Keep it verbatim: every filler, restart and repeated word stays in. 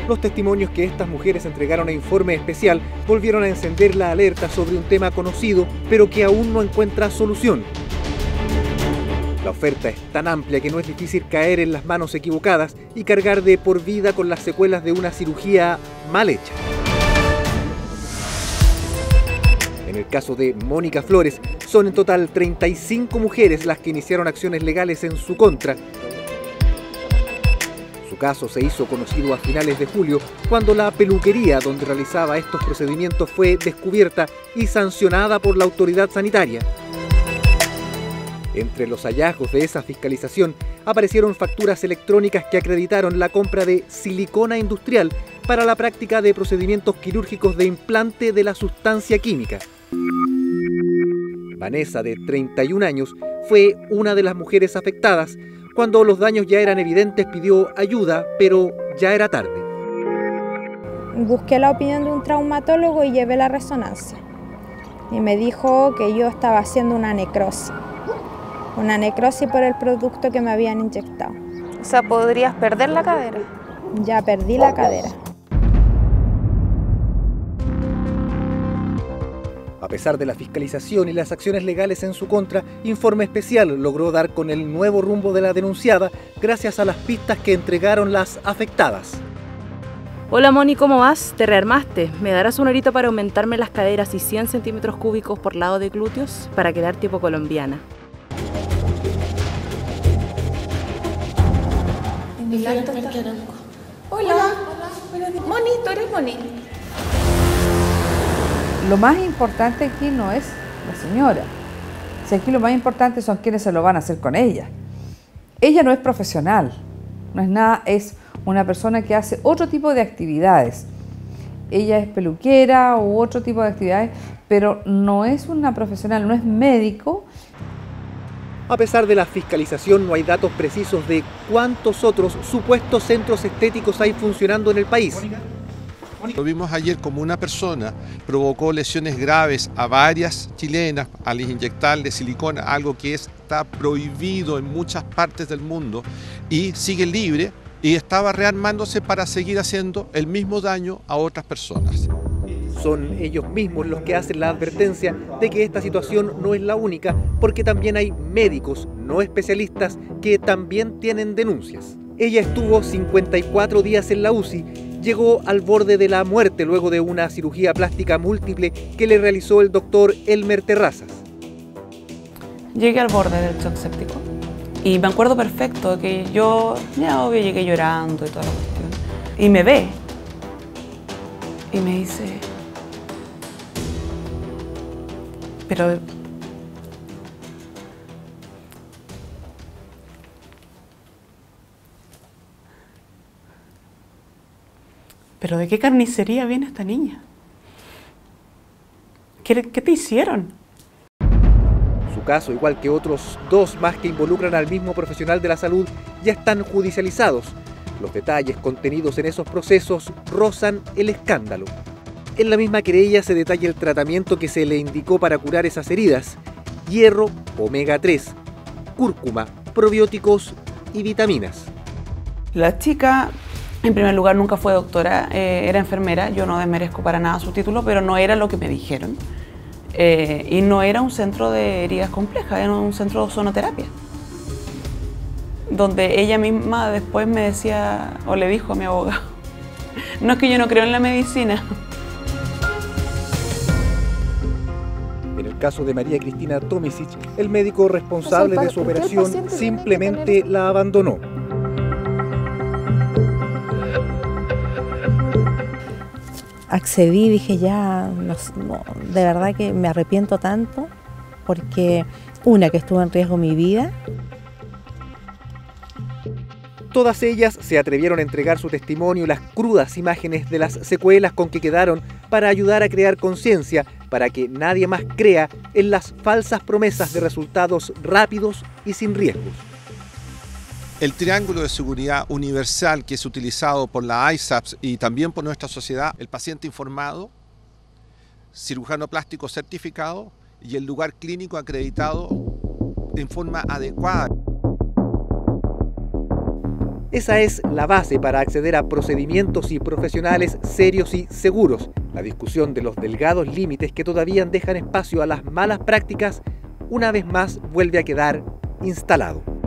Los testimonios que estas mujeres entregaron a Informe Especial volvieron a encender la alerta sobre un tema conocido, pero que aún no encuentra solución. La oferta es tan amplia que no es difícil caer en las manos equivocadas y cargar de por vida con las secuelas de una cirugía mal hecha. En el caso de Mónica Flores, son en total treinta y cinco mujeres las que iniciaron acciones legales en su contra. Su caso se hizo conocido a finales de julio, cuando la peluquería donde realizaba estos procedimientos fue descubierta y sancionada por la autoridad sanitaria. Entre los hallazgos de esa fiscalización aparecieron facturas electrónicas que acreditaron la compra de silicona industrial para la práctica de procedimientos quirúrgicos de implante de la sustancia química. Vanessa, de treinta y un años, fue una de las mujeres afectadas. Cuando los daños ya eran evidentes, pidió ayuda, pero ya era tarde. Busqué la opinión de un traumatólogo y llevé la resonancia. Y me dijo que yo estaba haciendo una necrosis. Una necrosis por el producto que me habían inyectado. O sea, ¿podrías perder la cadera? Ya perdí la cadera. A pesar de la fiscalización y las acciones legales en su contra, Informe Especial logró dar con el nuevo rumbo de la denunciada gracias a las pistas que entregaron las afectadas. Hola Moni, ¿cómo vas? ¿Te rearmaste? ¿Me darás una horita para aumentarme las caderas y cien centímetros cúbicos por lado de glúteos para quedar tipo colombiana? Hola. Hola. Moni, ¿tú eres Moni? Lo más importante aquí no es la señora. Si aquí lo más importante son quienes se lo van a hacer con ella. Ella no es profesional, no es nada, es una persona que hace otro tipo de actividades. Ella es peluquera u otro tipo de actividades, pero no es una profesional, no es médico. A pesar de la fiscalización, no hay datos precisos de cuántos otros supuestos centros estéticos hay funcionando en el país. Lo vimos ayer como una persona provocó lesiones graves a varias chilenas al inyectarle silicona, algo que está prohibido en muchas partes del mundo, y sigue libre y estaba rearmándose para seguir haciendo el mismo daño a otras personas. Son ellos mismos los que hacen la advertencia de que esta situación no es la única, porque también hay médicos no especialistas que también tienen denuncias. Ella estuvo cincuenta y cuatro días en la U C I, llegó al borde de la muerte luego de una cirugía plástica múltiple que le realizó el doctor Elmer Terrazas. Llegué al borde del shock séptico y me acuerdo perfecto que yo, ya obvio, llegué llorando y toda la cuestión. Y me ve y me dice, pero ¿Pero de qué carnicería viene esta niña? ¿Qué, qué te hicieron? Su caso, igual que otros dos más que involucran al mismo profesional de la salud, ya están judicializados. Los detalles contenidos en esos procesos rozan el escándalo. En la misma querella se detalla el tratamiento que se le indicó para curar esas heridas: hierro, omega tres, cúrcuma, probióticos y vitaminas. La chica, en primer lugar, nunca fue doctora, eh, era enfermera. Yo no desmerezco para nada su título, pero no era lo que me dijeron. Eh, y no era un centro de heridas complejas, era un centro de ozonoterapia. Donde ella misma después me decía, o le dijo a mi abogado, no es que yo no creo en la medicina. En el caso de María Cristina Tomisic, el médico responsable de su operación simplemente la abandonó. Accedí, dije ya, no, no, de verdad que me arrepiento tanto, porque una, que estuvo en riesgo mi vida. Todas ellas se atrevieron a entregar su testimonio y las crudas imágenes de las secuelas con que quedaron para ayudar a crear conciencia, para que nadie más crea en las falsas promesas de resultados rápidos y sin riesgos. El triángulo de seguridad universal que es utilizado por la I S A P S y también por nuestra sociedad, el paciente informado, cirujano plástico certificado y el lugar clínico acreditado en forma adecuada. Esa es la base para acceder a procedimientos y profesionales serios y seguros. La discusión de los delgados límites que todavía dejan espacio a las malas prácticas, una vez más vuelve a quedar instalado.